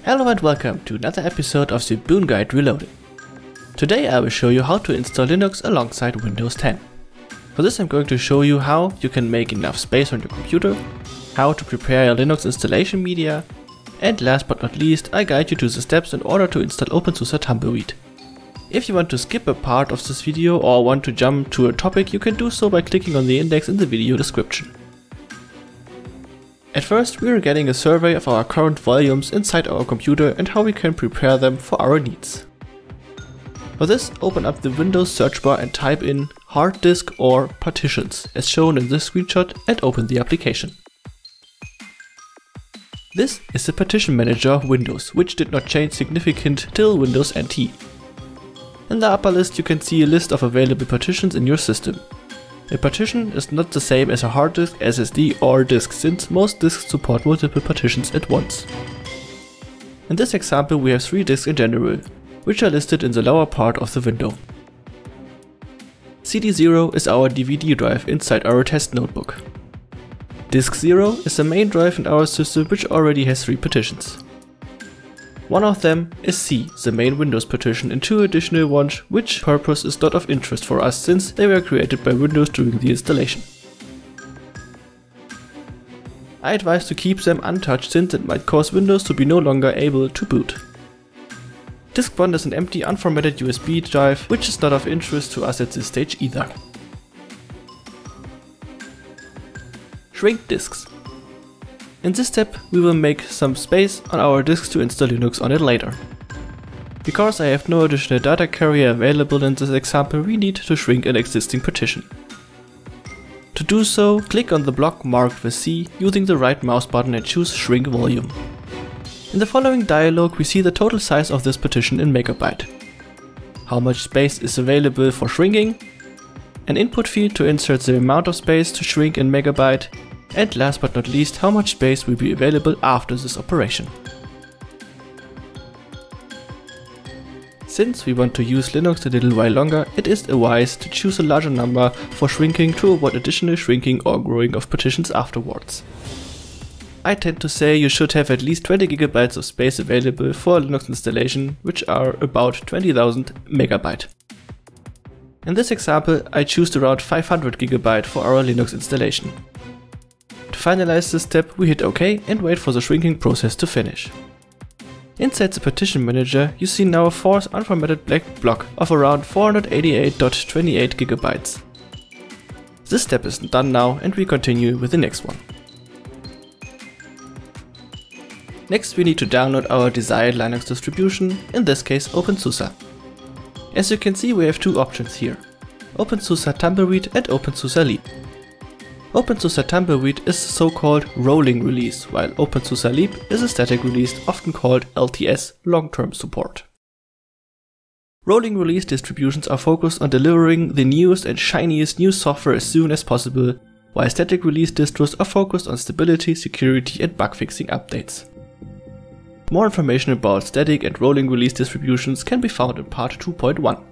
Hello and welcome to another episode of the Boon Guide Reloaded. Today I will show you how to install Linux alongside Windows 10. For this I'm going to show you how you can make enough space on your computer, how to prepare your Linux installation media, and last but not least I guide you to the steps in order to install OpenSUSE Tumbleweed. If you want to skip a part of this video or want to jump to a topic, you can do so by clicking on the index in the video description. At first, we are getting a survey of our current volumes inside our computer and how we can prepare them for our needs. For this, open up the Windows search bar and type in hard disk or partitions as shown in this screenshot and open the application. This is the partition manager of Windows, which did not change significant till Windows NT. In the upper list you can see a list of available partitions in your system. A partition is not the same as a hard disk, SSD or disk, since most disks support multiple partitions at once. In this example we have 3 disks in general, which are listed in the lower part of the window. CD0 is our DVD drive inside our test notebook. Disk 0 is the main drive in our system, which already has 3 partitions. One of them is C, the main Windows partition, and 2 additional ones, which purpose is not of interest for us since they were created by Windows during the installation. I advise to keep them untouched since it might cause Windows to be no longer able to boot. Disk 1 is an empty unformatted USB drive, which is not of interest to us at this stage either. Shrink disks. In this step we will make some space on our disks to install Linux on it later. Because I have no additional data carrier available in this example, we need to shrink an existing partition. To do so, click on the block marked with C using the right mouse button and choose Shrink Volume. In the following dialog we see the total size of this partition in megabyte, how much space is available for shrinking, an input field to insert the amount of space to shrink in megabyte, and last but not least, how much space will be available after this operation. Since we want to use Linux a little while longer, it is wise to choose a larger number for shrinking to avoid additional shrinking or growing of partitions afterwards. I tend to say you should have at least 20 GB of space available for Linux installation, which are about 20,000 MB. In this example, I choose around 500 GB for our Linux installation. To finalize this step, we hit OK and wait for the shrinking process to finish. Inside the partition manager, you see now a fourth unformatted black block of around 488.28 GB. This step is done now and we continue with the next one. Next we need to download our desired Linux distribution, in this case OpenSUSE. As you can see we have 2 options here, OpenSUSE Tumbleweed and OpenSUSE Leap. OpenSUSE Tumbleweed is the so-called rolling release, while OpenSUSE Leap is a static release often called LTS, long-term support. Rolling release distributions are focused on delivering the newest and shiniest new software as soon as possible, while static release distros are focused on stability, security and bug fixing updates. More information about static and rolling release distributions can be found in part 2.1.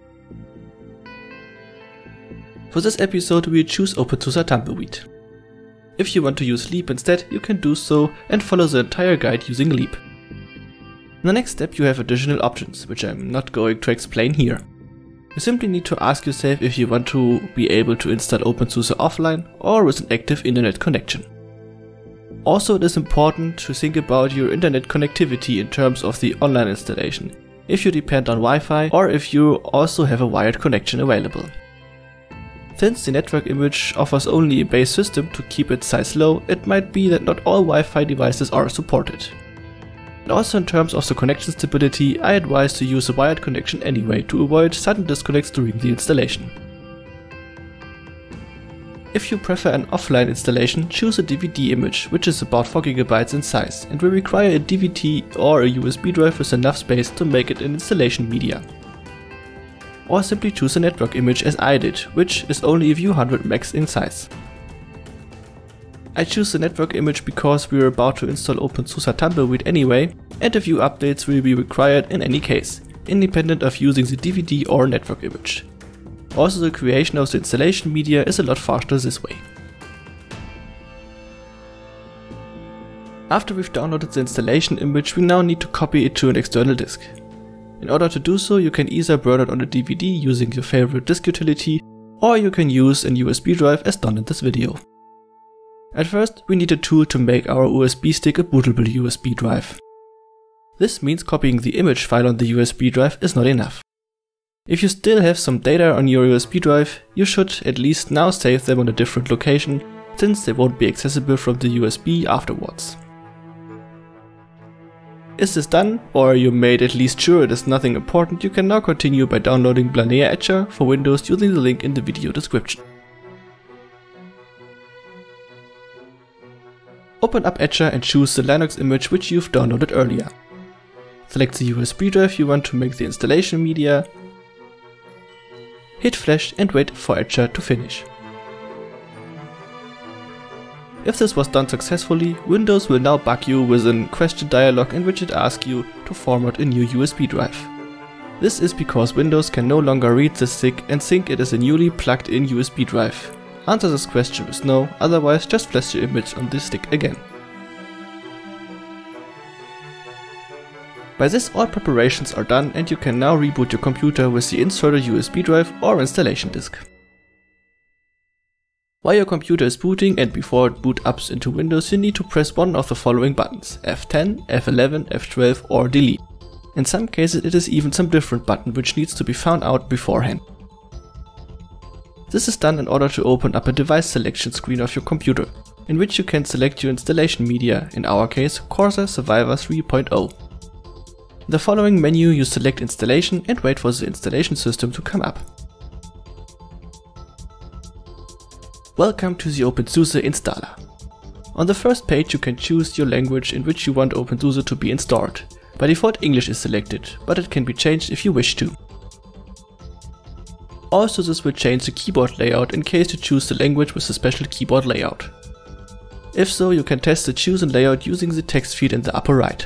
For this episode we choose OpenSUSE Tumbleweed. If you want to use Leap instead, you can do so and follow the entire guide using Leap. In the next step you have additional options, which I'm not going to explain here. You simply need to ask yourself if you want to be able to install OpenSUSE offline or with an active internet connection. Also, it is important to think about your internet connectivity in terms of the online installation, if you depend on Wi-Fi or if you also have a wired connection available. Since the network image offers only a base system to keep its size low, it might be that not all Wi-Fi devices are supported. And also in terms of the connection stability, I advise to use a wired connection anyway to avoid sudden disconnects during the installation. If you prefer an offline installation, choose a DVD image, which is about 4 GB in size and will require a DVD or a USB drive with enough space to make it an installation media. Or simply choose a network image as I did, which is only a few hundred megs in size. I choose the network image because we are about to install OpenSUSE Tumbleweed anyway, and a few updates will be required in any case, independent of using the DVD or network image. Also, the creation of the installation media is a lot faster this way. After we've downloaded the installation image, we now need to copy it to an external disk. In order to do so, you can either burn it on a DVD using your favorite disk utility, or you can use a USB drive as done in this video. At first, we need a tool to make our USB stick a bootable USB drive. This means copying the image file on the USB drive is not enough. If you still have some data on your USB drive, you should at least now save them on a different location, since they won't be accessible from the USB afterwards. Is this done, or you made at least sure it is nothing important, you can now continue by downloading Blanea Etcher for Windows using the link in the video description. Open up Etcher and choose the Linux image which you've downloaded earlier. Select the USB drive you want to make the installation media, hit flash and wait for Etcher to finish. If this was done successfully, Windows will now bug you with a question dialog in which it asks you to format a new USB drive. This is because Windows can no longer read the stick and think it is a newly plugged in USB drive. Answer this question with no, otherwise just flash the image on this stick again. By this, all preparations are done and you can now reboot your computer with the inserted USB drive or installation disk. While your computer is booting and before it boot ups into Windows, you need to press one of the following buttons: F10, F11, F12 or delete. In some cases it is even some different button which needs to be found out beforehand. This is done in order to open up a device selection screen of your computer, in which you can select your installation media, in our case Corsair Survivor 3.0. In the following menu you select installation and wait for the installation system to come up. Welcome to the OpenSUSE installer. On the first page you can choose your language in which you want OpenSUSE to be installed. By default English is selected, but it can be changed if you wish to. Also, this will change the keyboard layout in case you choose the language with a special keyboard layout. If so, you can test the chosen layout using the text field in the upper right.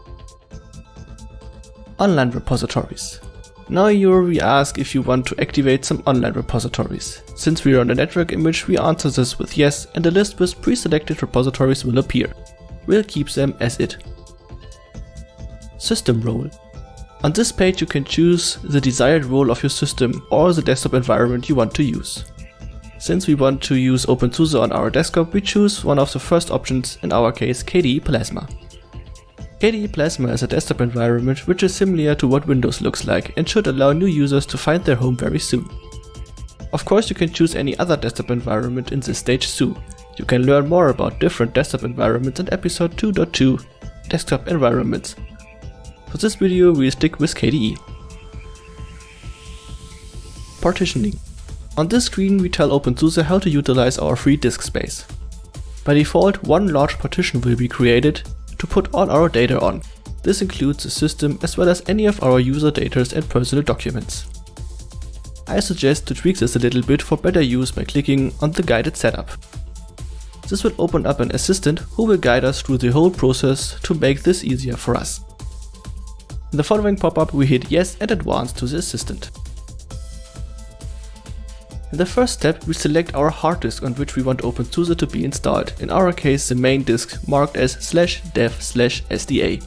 Online repositories. Now you will be asked if you want to activate some online repositories. Since we are on a network image, we answer this with yes, and a list with pre-selected repositories will appear. We'll keep them as it. System role. On this page you can choose the desired role of your system or the desktop environment you want to use. Since we want to use OpenSUSE on our desktop, we choose one of the first options, in our case KDE Plasma. KDE Plasma is a desktop environment which is similar to what Windows looks like and should allow new users to find their home very soon. Of course, you can choose any other desktop environment in this stage too. You can learn more about different desktop environments in episode 2.2, Desktop Environments. For this video we'll stick with KDE. Partitioning. On this screen we tell OpenSUSE how to utilize our free disk space. By default, one large partition will be created to put all our data on. This includes the system as well as any of our user data and personal documents. I suggest to tweak this a little bit for better use by clicking on the guided setup. This will open up an assistant who will guide us through the whole process to make this easier for us. In the following pop-up we hit yes and advance to the assistant. In the first step we select our hard disk on which we want OpenSUSE to be installed, in our case the main disk marked as /dev/sda.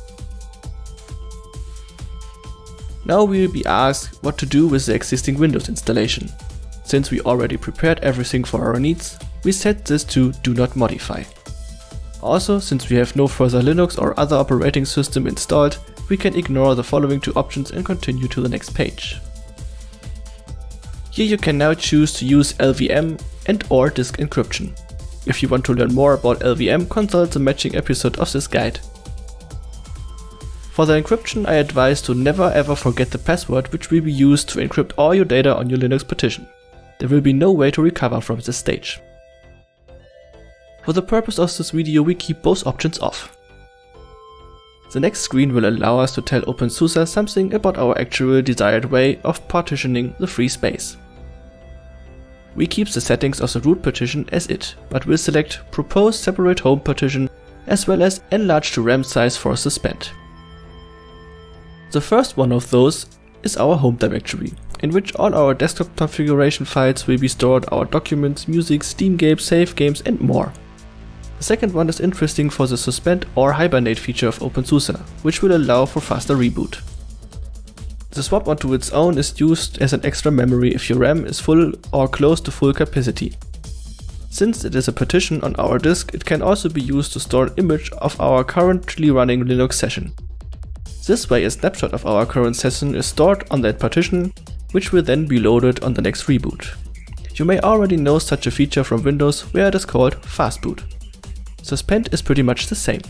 Now we will be asked what to do with the existing Windows installation. Since we already prepared everything for our needs, we set this to Do Not Modify. Also, since we have no further Linux or other operating system installed, we can ignore the following two options and continue to the next page. Here you can now choose to use LVM and or disk encryption. If you want to learn more about LVM, consult the matching episode of this guide. For the encryption, I advise to never ever forget the password which will be used to encrypt all your data on your Linux partition. There will be no way to recover from this stage. For the purpose of this video we keep both options off. The next screen will allow us to tell OpenSUSE something about our actual desired way of partitioning the free space. We keep the settings of the root partition as it, but will select Propose Separate Home Partition as well as Enlarge the RAM size for suspend. The first one of those is our home directory, in which all our desktop configuration files will be stored, our documents, music, Steam games, save games and more. The second one is interesting for the suspend or hibernate feature of OpenSUSE, which will allow for faster reboot. The swap onto its own is used as an extra memory if your RAM is full or close to full capacity. Since it is a partition on our disk, it can also be used to store an image of our currently running Linux session. This way a snapshot of our current session is stored on that partition, which will then be loaded on the next reboot. You may already know such a feature from Windows where it is called fastboot. Suspend is pretty much the same.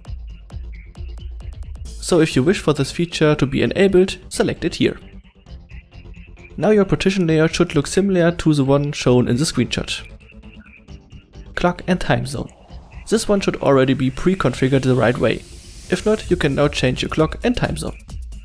So if you wish for this feature to be enabled, select it here. Now your partition layer should look similar to the one shown in the screenshot. Clock and time zone. This one should already be pre-configured the right way. If not, you can now change your clock and time zone.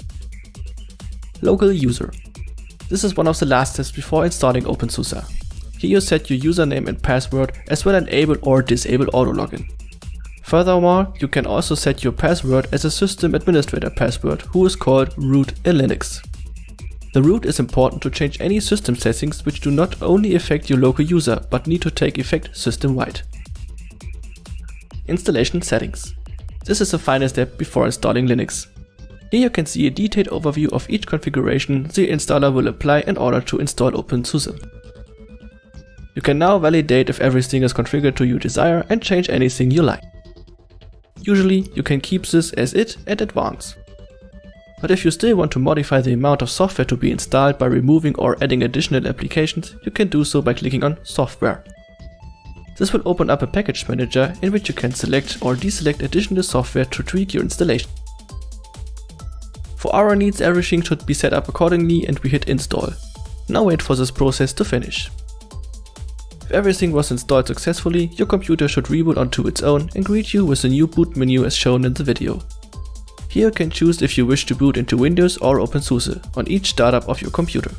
Local user. This is one of the last steps before installing OpenSUSE. Here you set your username and password as well as enable or disable auto login. Furthermore, you can also set your password as a system administrator password who is called root in Linux. The root is important to change any system settings which do not only affect your local user but need to take effect system-wide. Installation settings. This is the final step before installing Linux. Here you can see a detailed overview of each configuration the installer will apply in order to install OpenSUSE. You can now validate if everything is configured to your desire and change anything you like. Usually you can keep this as it and advance. But if you still want to modify the amount of software to be installed by removing or adding additional applications, you can do so by clicking on Software. This will open up a package manager in which you can select or deselect additional software to tweak your installation. For our needs, everything should be set up accordingly and we hit install. Now wait for this process to finish. If everything was installed successfully, your computer should reboot onto its own and greet you with a new boot menu as shown in the video. Here you can choose if you wish to boot into Windows or OpenSUSE on each startup of your computer.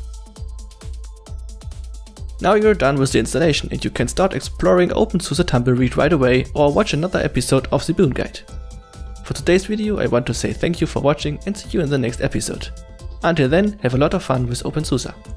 Now you're done with the installation and you can start exploring OpenSUSE Tumbleweed right away or watch another episode of the Boon Guide. For today's video I want to say thank you for watching and see you in the next episode. Until then, have a lot of fun with OpenSUSE.